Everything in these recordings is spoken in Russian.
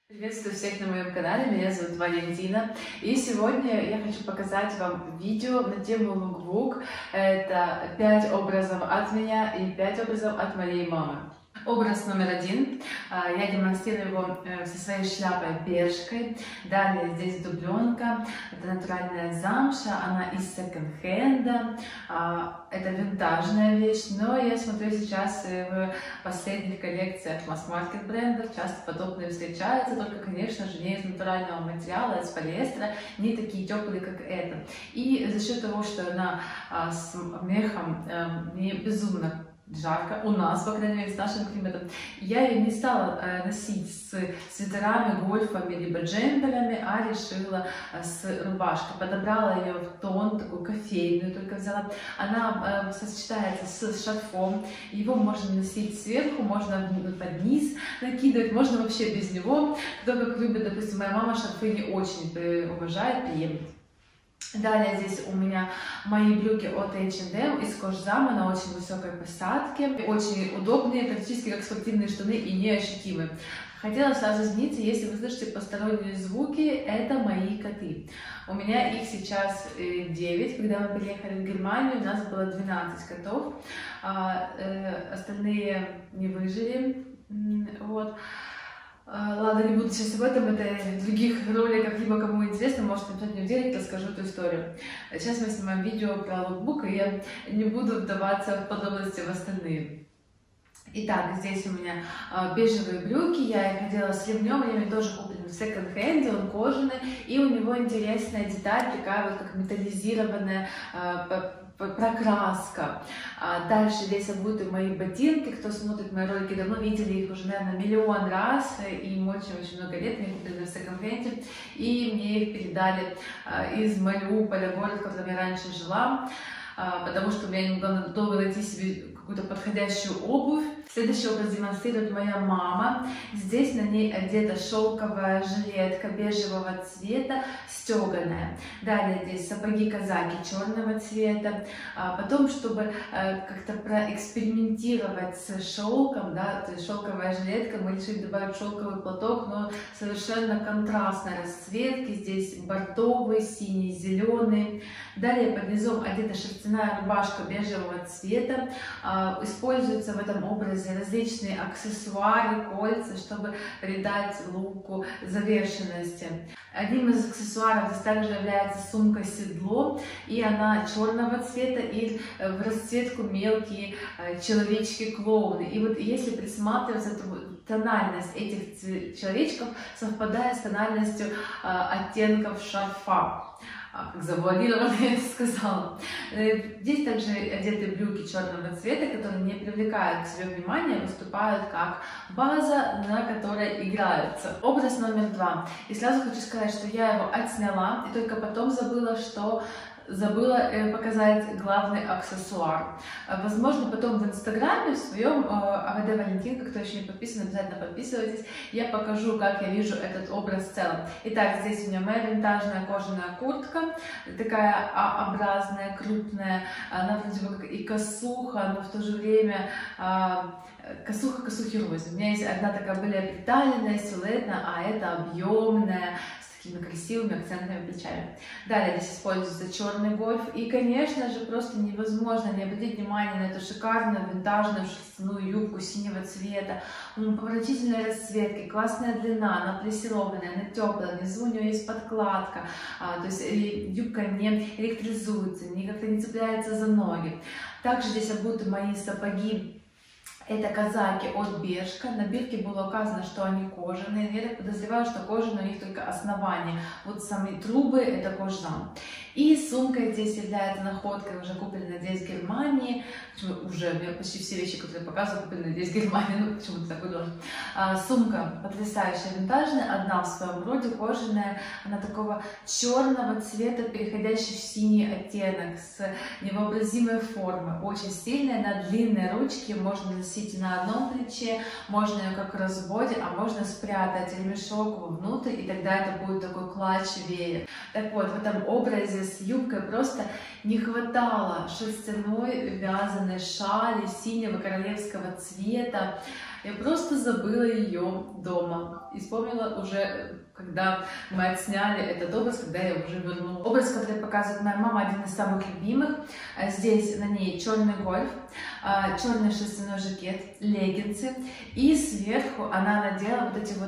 Приветствую всех на моем канале, меня зовут Валентина, и сегодня я хочу показать вам видео на тему лукбук. Это 5 образов от меня и 5 образов от моей мамы. Образ номер 1. Я демонстрирую его со своей шляпой-бережкой. Далее здесь дубленка. Это натуральная замша. Она из секонд-хенда. Это винтажная вещь. Но я смотрю сейчас в последних коллекциях масс-маркет брендов. Часто подобные встречаются. Только, конечно же, не из натурального материала, а из полиэстера. Не такие теплые, как это. И за счет того, что она с мехом, мне безумно жарко, у нас, по крайней мере, с нашим климатом, я ее не стала носить с свитерами, гольфами, либо джемперами, а решила с рубашкой. Подобрала ее в тон, такую кофейную только взяла. Она сочетается с шарфом, его можно носить сверху, можно под низ накидывать, можно вообще без него. Кто как любит, допустим, моя мама шарфы не очень уважает, приемлет. Далее здесь у меня мои брюки от H&M из кожзама на очень высокой посадке. Очень удобные, практически как спортивные штаны и неощутимые. Хотела сразу извиниться, если вы слышите посторонние звуки, это мои коты. У меня их сейчас 9. Когда мы приехали в Германию, у нас было 12 котов. Остальные не выжили. Вот. Ладно, не буду сейчас об этом, это в других роликах, либо кому интересно, может написать мне в директ, расскажу эту историю. Сейчас мы снимаем видео про лукбук, и я не буду вдаваться в подробности в остальные. Итак, здесь у меня бежевые брюки, я их надела с ремнем, они тоже куплены в секонд-хенде, он кожаный, и у него интересная деталь, такая вот как металлизированная прокраска. Дальше здесь обуты мои ботинки. Кто смотрит мои ролики давно, видели их уже, наверное, миллион раз. Им очень много лет, мне купили в секонд-хенде. И мне их передали из Мариуполя, город, в котором я раньше жила. Потому что я не могла долго найти себе какую-то подходящую обувь. Следующий образ демонстрирует моя мама. Здесь на ней одета шелковая жилетка бежевого цвета, стеганая. Далее здесь сапоги казаки черного цвета. Потом, чтобы как-то проэкспериментировать с шелком, да, то есть шелковая жилетка, мы решили добавить шелковый платок, но совершенно контрастной расцветки. Здесь бордовый, синий, зеленый. Далее под низом одета шерстяная рубашка бежевого цвета. Используются в этом образе различные аксессуары, кольца, чтобы придать луку завершенности. Одним из аксессуаров здесь также является сумка-седло, и она черного цвета, и в расцветку мелкие человечки-клоуны. И вот если присматриваться, то тональность этих человечков совпадает с тональностью оттенков шарфа. Как завуалированно я это сказала. Здесь также одеты брюки черного цвета, которые не привлекают к себе внимания, выступают как база, на которой играются. Образ номер 2. И сразу хочу сказать, что я его отсняла, и только потом забыла показать главный аксессуар. Возможно, потом в инстаграме, в своем АВД Валентинка, кто еще не подписан, обязательно подписывайтесь, я покажу, как я вижу этот образ в целом. Итак, здесь у меня моя винтажная кожаная куртка, такая А-образная, крупная, она вроде бы как и косуха, но в то же время косуха косухи рознь. У меня есть одна такая более приталенная, силуэтная, а это объемная, такими красивыми акцентными плечами. Далее здесь используется черный гольф. И, конечно же, просто невозможно не обратить внимание на эту шикарную винтажную шерстяную юбку синего цвета. Поворотительные расцветки, классная длина, она плессированная, она теплая, внизу у нее есть подкладка. То есть юбка не электризуется, никак-то не цепляется за ноги. Также здесь обуты мои сапоги. Это казаки от Бершка. На бирке было указано, что они кожаные. Я так подозреваю, что кожаные у них только основание. Вот сами трубы — это кожзам. И сумка здесь является находкой, уже купленной здесь в Германии. Уже почти все вещи, которые я показываю, куплены здесь в Германии. Ну, почему-то так выгляжу. Сумка потрясающая, винтажная, одна в своем роде, кожаная. Она такого черного цвета, переходящий в синий оттенок, с невообразимой формы. Очень стильная, на длинные ручки, можно носить на одном плече, можно ее как в разводе, а можно спрятать ремешок вовнутрь, и тогда это будет такой клатч-веер. Так вот, в этом образе с юбкой просто не хватало шерстяной вязаной шали синего королевского цвета. Я просто забыла ее дома и вспомнила уже, когда мы отсняли этот образ, когда я уже вернула. Образ, который показывает моя мама, один из самых любимых. Здесь на ней черный гольф, черный шерстяной жакет, леггинсы, и сверху она надела вот эти вот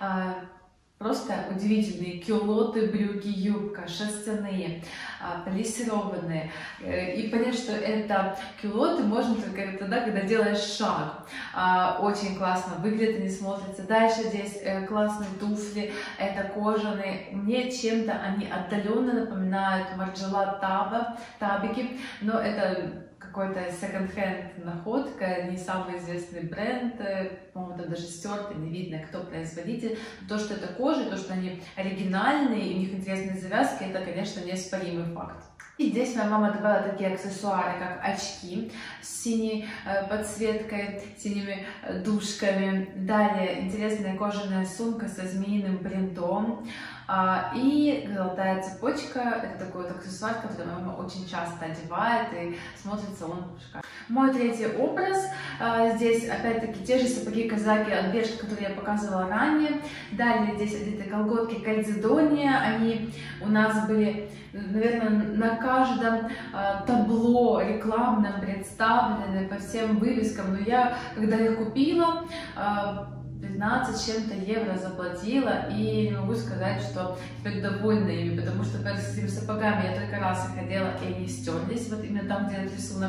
просто удивительные кюлоты, брюки, юбка, шерстяные, полисированные. И понять, что это кюлоты можно только тогда, когда делаешь шаг. Очень классно выглядит, они смотрятся. Дальше здесь классные туфли, это кожаные. Мне чем-то они отдаленно напоминают Марджела табики, но это какой-то секонд-хенд находка, не самый известный бренд, по-моему, там даже стерто, не видно, кто производитель. То, что это кожа, то, что они оригинальные, и у них интересные завязки, это, конечно, неоспоримый факт. И здесь моя мама добавила такие аксессуары, как очки с синей подсветкой, синими дужками. Далее интересная кожаная сумка со змеиным принтом. И золотая цепочка, это такой вот аксессуар, который моя мама очень часто одевает, и смотрится он шикарно. Мой третий образ, здесь опять-таки те же сапоги казаки от Бершка, которые я показывала ранее. Далее здесь одеты колготки Кальцедония, они у нас были, наверное, на каждом табло рекламном представлены по всем вывескам, но я, когда их купила, 15 с чем-то евро заплатила, и не могу сказать, что теперь довольна ими, потому что с этими сапогами я только раз их одела, и они стерлись, вот именно там, где этот рисунок,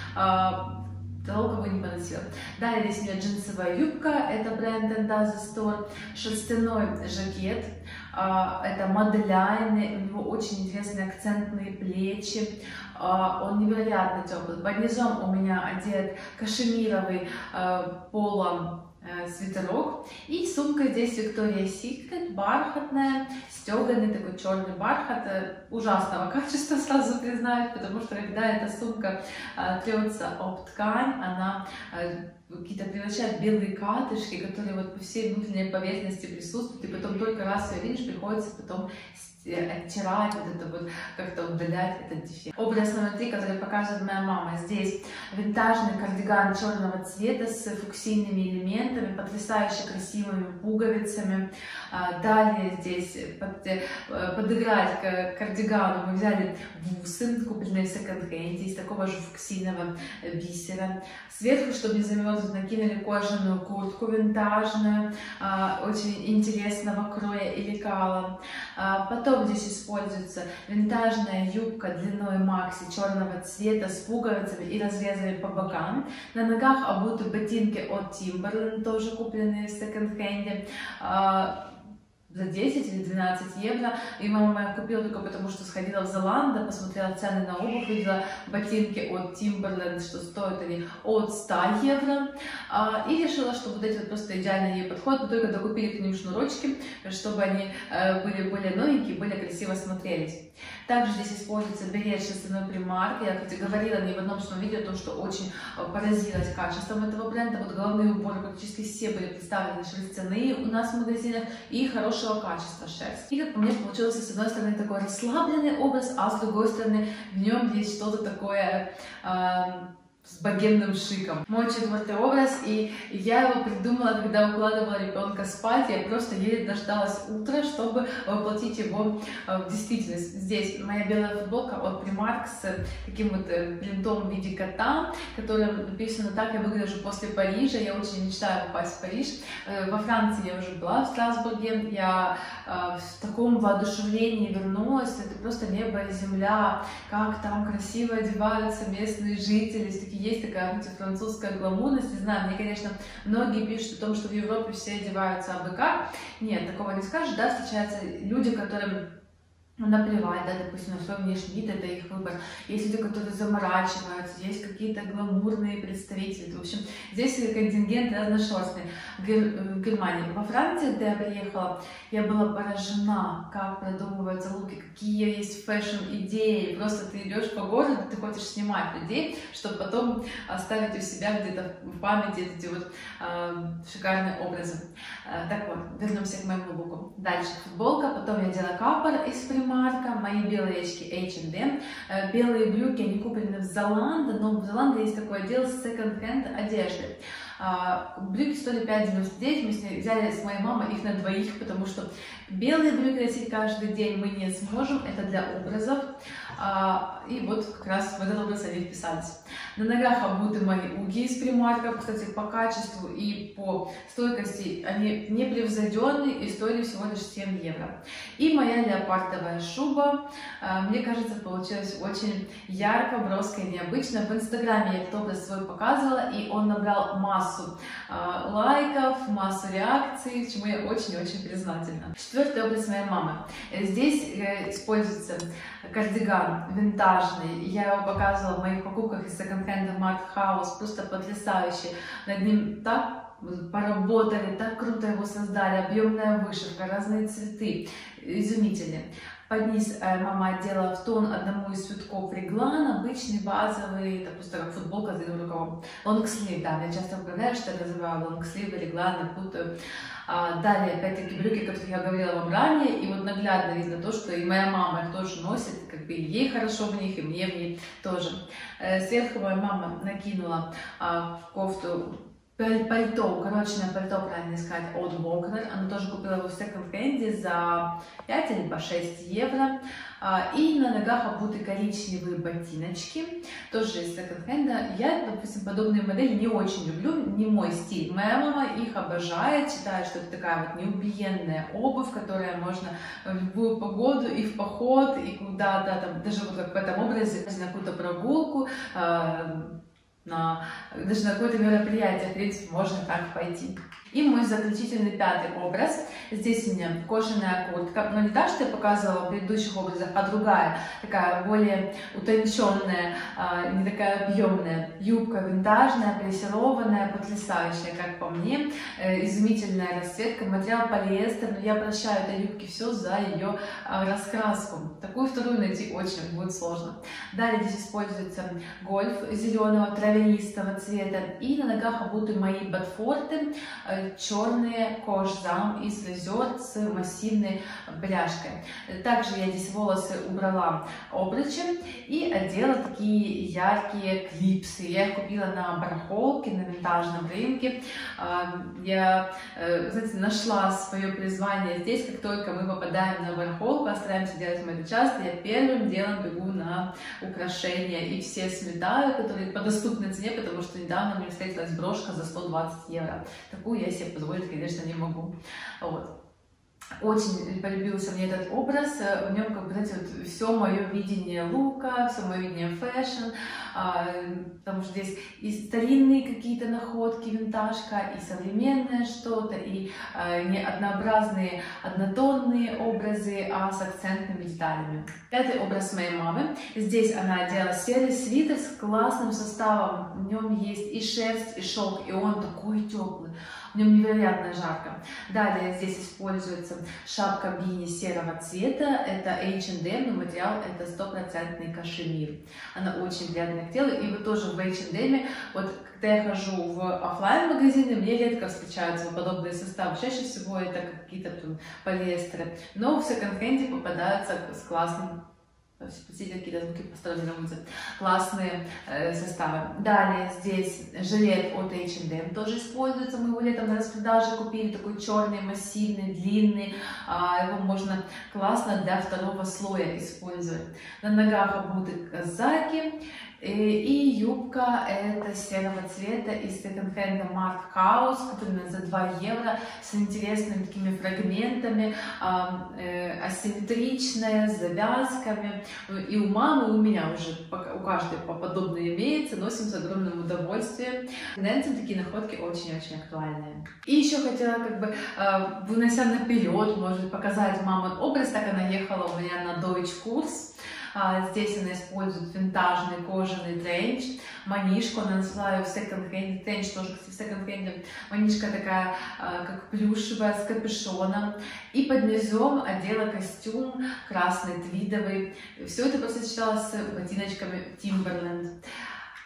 долго его не поносила. Далее здесь у меня джинсовая юбка, это бренд Endaza Store, шерстяной жакет, это модельный, у него очень интересные акцентные плечи, он невероятно теплый. Под низом у меня одет кашемировый поло свитерок, и сумка здесь Victoria's Secret, бархатная, стеганый такой черный бархат, ужасного качества, сразу признаюсь, потому что когда эта сумка трется об ткань, она какие-то превращает белые катышки, которые вот по всей внутренней поверхности присутствуют, и потом только раз ее видишь, приходится потом оттирать, вот это вот, как-то удалять этот дефект. Образ номер 3, который показывает моя мама. Здесь винтажный кардиган черного цвета с фуксийными элементами, потрясающе красивыми пуговицами. Далее здесь подыграть к кардигану мы взяли бусы, купленные в секонд-хенде, из такого же фуксийного бисера. Сверху, чтобы не замерзнуть, накинули кожаную куртку винтажную, очень интересного кроя и лекала. Потом здесь используется винтажная юбка длиной макси черного цвета с пуговицами и разрезами по бокам. На ногах обуты ботинки от Timberland, тоже купленные в секонд-хенде, за 10 или 12 евро. И мама моя купила только потому, что сходила в Zalando, посмотрела цены на обувь, видела ботинки от Timberland, что стоят они от 100 евро. И решила, что вот эти вот просто идеально ей подходят. Мы только докупили к ним шнурочки, чтобы они были более новенькие, более красиво смотрелись. Также здесь используется берет шерстяной Primark. Я, кстати, говорила не в одном своем видео о том, что очень поразилась качеством этого бренда. Вот головные уборы практически все были представлены шерстяные у нас в магазинах и хорошего качества шерсть. И как по мне получился с одной стороны такой расслабленный образ, а с другой стороны в нем есть что-то такое с богемным шиком. Мой четвертый образ, и я его придумала, когда укладывала ребенка спать. Я просто еле дождалась утра, чтобы воплотить его в действительность. Здесь моя белая футболка от Primark с таким вот принтом в виде кота, которым написано «Так я выгляжу после Парижа». Я очень мечтаю попасть в Париж. Во Франции я уже была, в Страсбурге. Я в таком воодушевлении вернулась. Это просто небо и земля. Как там красиво одеваются местные жители. Есть такая французская гламурность, не знаю, мне, конечно, многие пишут о том, что в Европе все одеваются абы как. Нет, такого не скажешь, да, встречаются люди, которым наплевать, да, допустим, на свой внешний вид, это их выбор. Есть люди, которые заморачиваются, есть какие-то гламурные представители. В общем, здесь контингент разношерстный. В Германии. Во Франции, где я приехала, я была поражена, как продумываются луки, какие есть фэшн-идеи. Просто ты идешь по городу, ты хочешь снимать людей, чтобы потом оставить у себя где-то в памяти эти вот шикарные образы. Так вот, вернемся к моему луку. Дальше футболка, потом я делала капор из Primark, мои белые очки H&M, белые брюки, они куплены в Zalando, но в Zalando есть такой отдел секонд-хенд одежды. Брюки стоили 5,99, мы взяли с моей мамой их на двоих, потому что белые брюки носить каждый день мы не сможем, это для образов. И вот как раз в этот образ они вписались. На ногах обуты мои уги из Примарка, кстати, по качеству и по стойкости они непревзойденные и стоили всего лишь 7 евро. И моя леопардовая шуба, мне кажется, получилась очень ярко, броско и необычно. В инстаграме я этот образ свой показывала, и он набрал массу лайков, массу реакций, чему я очень-очень признательна. Четвертый образ моей мамы. Здесь используется кардиган винтажный. Я его показывала в моих покупках из секонд-хенда Mart House, просто потрясающий. Над ним так поработали, так круто его создали, объемная вышивка, разные цветы, изумительные. Под низ мама одела в тон одному из цветков реглан, обычный, базовый, это просто как футболка с длинным рукавом. Лонгслив, да, я часто управляю, что я называю лонгслив, регланы, путаю. Далее, опять-таки, брюки, о которых я говорила вам ранее, и вот наглядно видно то, что и моя мама их тоже носит, как бы и ей хорошо в них, и мне в них тоже. Сверху моя мама накинула кофту, пальто, укороченное пальто, правильно сказать, от Бокнер. Она тоже купила его в секонд-хенде за 5 или по 6 евро. И на ногах обуты коричневые ботиночки, тоже из секонд-хенда. Я, допустим, подобные модели не очень люблю, не мой стиль. Моя мама их обожает, считает, что это такая вот неубиенная обувь, которая можно в любую погоду и в поход, и куда-то, там, даже вот как в этом образе, на какую-то прогулку, даже на какое-то мероприятие, в принципе, можно так пойти. И мой заключительный пятый образ. Здесь у меня кожаная куртка, но не та, что я показывала в предыдущих образах, а другая, такая более утонченная, не такая объемная. Юбка винтажная, плессированная, потрясающая, как по мне. Изумительная расцветка, материал полиэстер, но я прощаю этой юбке все за ее раскраску. Такую вторую найти очень будет сложно. Далее здесь используется гольф зеленого травянистого цвета, и на ногах обуты мои ботфорты, черные кожзам из лезет с массивной бляшкой. Также я здесь волосы убрала обручем и одела такие яркие клипсы. Я их купила на барахолке, на винтажном рынке. Я, знаете, нашла свое призвание здесь. Как только мы попадаем на барахолку, а стараемся делать мы это часто, я первым делом бегу на украшения и все сметаю, которые по доступной цене, потому что недавно мне встретилась брошка за 120 евро. Такую я себе позволить, конечно, не могу. Вот. Очень полюбился мне этот образ, в нем, как бы, знаете, вот все мое видение лука, все мое видение фэшн, потому что здесь и старинные какие-то находки, винтажка, и современное что-то, и не однообразные, однотонные образы, а с акцентными деталями. Пятый образ моей мамы. Здесь она одела серый свитер с классным составом, в нем есть и шерсть, и шелк, и он такой теплый. В нем невероятно жарко. Далее здесь используется шапка бини серого цвета. Это H&M, но материал это 100% кашемир. Она очень приятная к телу. И вот тоже в H&M, вот когда я хожу в офлайн-магазины, мне редко встречаются подобные составы. Чаще всего это какие-то полиэстеры. Но в секонд-хенде попадаются с классным. Спасите, какие-то звуки построили на улице. Классные составы. Далее здесь жилет от H&M тоже используется. Мы его летом на распродаже купили. Такой черный, массивный, длинный. Его можно классно для второго слоя использовать. На ногах обуты казаки. И юбка это серого цвета из секонд-хенда Mart House, купленная за 2 евро, с интересными такими фрагментами, асимметричная, с завязками. И у мамы, и у меня уже, у каждой подобное имеется, носим с огромным удовольствием. Тенденции такие находки очень-очень актуальные. И еще хотела, как бы, вынося наперед, может показать мамин образ, так она ехала у меня на Deutsch курс. Здесь она использует винтажный кожаный тренч, манишку, она нашла ее в секонд-хенде, тренч тоже в секонд-хенде, манишка такая, как плюшевая, с капюшоном, и под низом одела костюм красный, твидовый, все это просто сочеталось с ботиночками Timberland.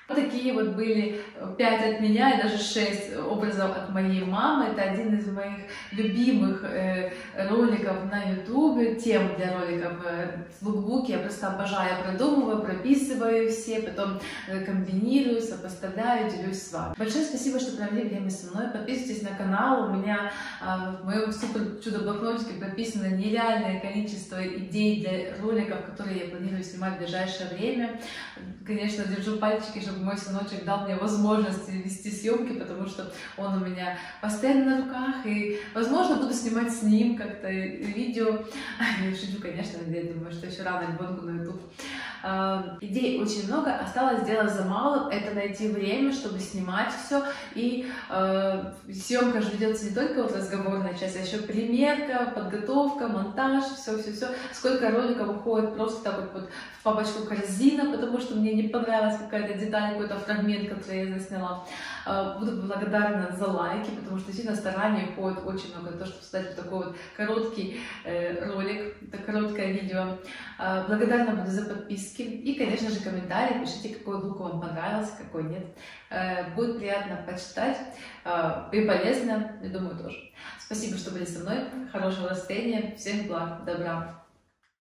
Вот такие вот были 5 от меня и даже 6 образов от моей мамы. Это один из моих любимых роликов на YouTube, тем для роликов в лукбуке. Я просто обожаю, я продумываю, прописываю все, потом комбинирую, сопоставляю, делюсь с вами. Большое спасибо, что провели время со мной. Подписывайтесь на канал. У меня в моем супер чудо-блокнотике прописано нереальное количество идей для роликов, которые я планирую снимать в ближайшее время. Конечно, держу пальчики, чтобы мой сыночек дал мне возможность вести съемки, потому что он у меня постоянно на руках, и, возможно, буду снимать с ним как-то видео. Я шучу, конечно, я думаю, что еще рано гонку на YouTube. Идей очень много, осталось сделать за мало, это найти время, чтобы снимать все, и съемка же ведется не только вот разговорная часть, а еще примерка, подготовка, монтаж, все, сколько роликов уходит просто так вот в папочку корзина, потому что мне не понравилась какая-то деталь, какой-то фрагмент, который я засняла. Буду благодарна за лайки, потому что действительно старания уходит очень много на то, чтобы создать вот такой вот короткий ролик, это короткое видео. Благодарна буду за подписки и, конечно же, комментарии. Пишите, какой лук вам понравился, какой нет. Будет приятно почитать и полезно, я думаю, тоже. Спасибо, что были со мной. Хорошего настроения, всем благ, добра.